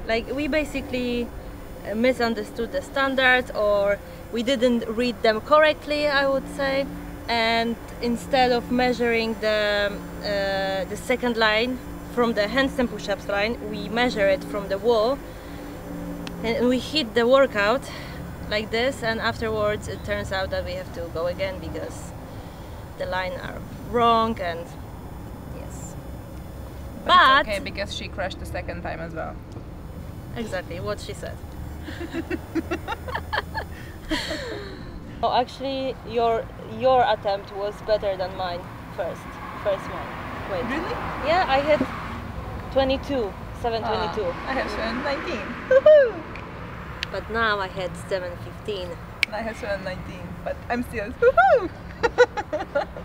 Like we basically misunderstood the standards, or we didn't read them correctly, I would say. And instead of measuring the second line from the handstand push-ups line, we measure it from the wall, and we hit the workout like this, and afterwards it turns out that we have to go again because the line are wrong. And yes, but it's okay because she crashed the second time as well. Exactly what she said. Oh, actually, your attempt was better than mine. First one. Wait. Really? Yeah, I had 22, 7:22. I have 7:19. But now I had 7:15. I have 7:19, but I'm still woohoo!